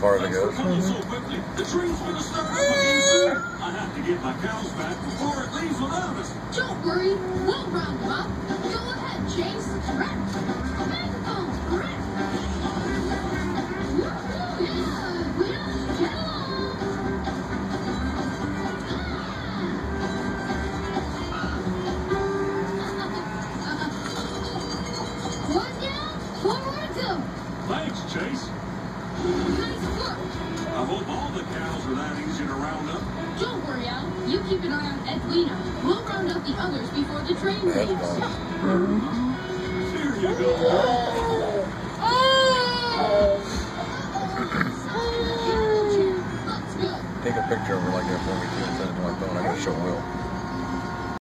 far as it goes. The train's gonna start up again soon. I have to get my cows back before it leaves without us. Don't worry, we'll round them up. Go ahead, Chase. One down, one more to go. Thanks, Chase. Nice work. I hope all the cows are that easy to round up. Don't worry, Al. You keep an eye on Edwina. We'll round up the others before the train That's leaves. fun. Here you go. Let's go. Take a picture of her like that for me too and send it to my phone. I gotta show Will.